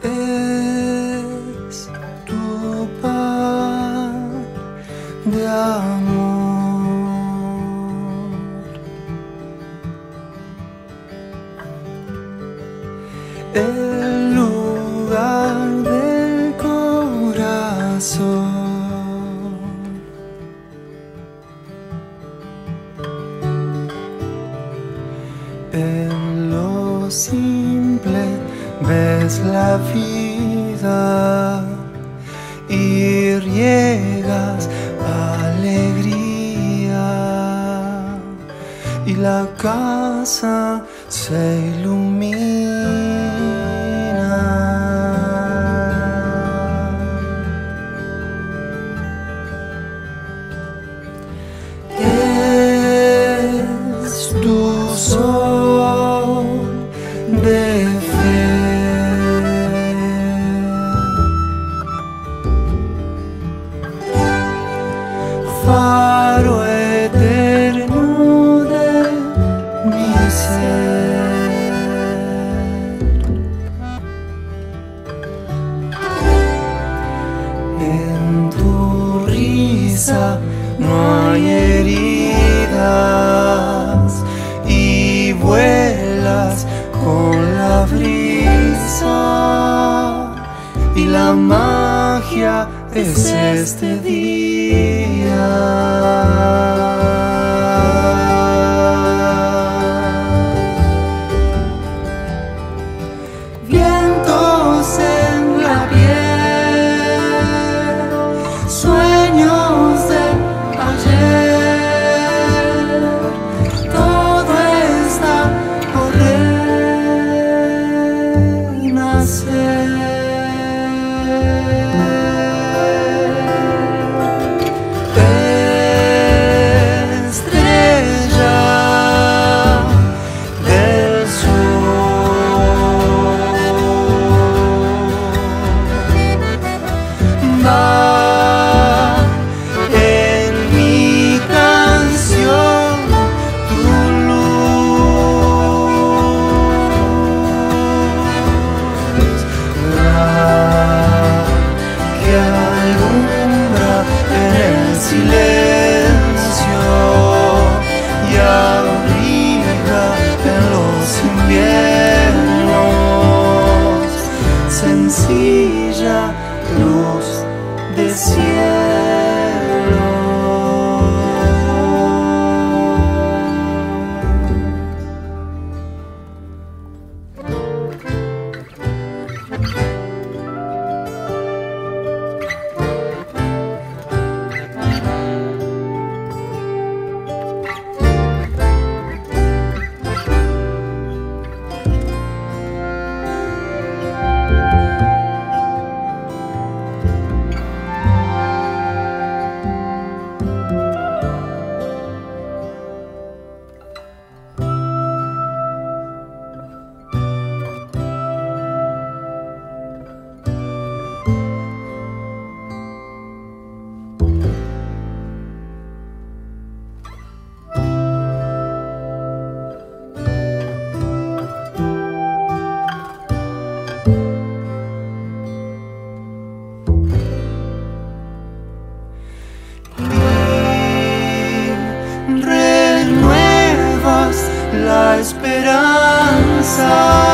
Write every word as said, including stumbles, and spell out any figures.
es tu pan de amor. El lugar del corazón. En lo simple ves la vida y riegas alegría, y la casa se ilumina. Es tu sol de fe, faro eterno de mi ser. En tu risa no hay heridas y vuelas con la brisa, y la magia es este día. Vientos en la piel, sueños de ayer, todo está por renacer. Estrella del sur, va en mi canción tu luz, la que alumbra en el silencio y abriga en los inviernos, sencilla luz de cielo. Renuevas la esperanza